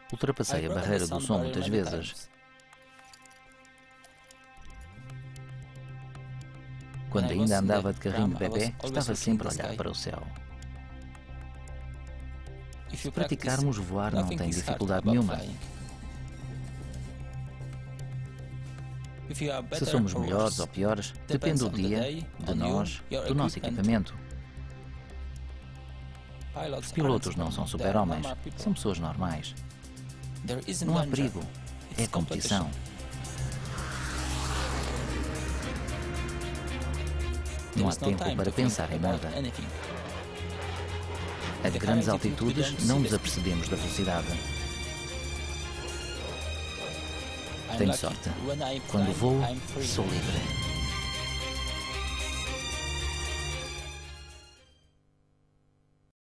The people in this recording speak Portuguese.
Ultrapassei a barreira do som muitas vezes. Quando ainda andava de carrinho de bebê, estava sempre a olhar para o céu. Se praticarmos, voar não tem dificuldade nenhuma. Se somos melhores ou piores, depende do dia, de nós, do nosso equipamento. Os pilotos não são super-homens, são pessoas normais. Não há perigo, é competição. Não há tempo para pensar em nada. A grandes altitudes não nos apercebemos da velocidade. Tenho sorte. Quando voo, sou livre.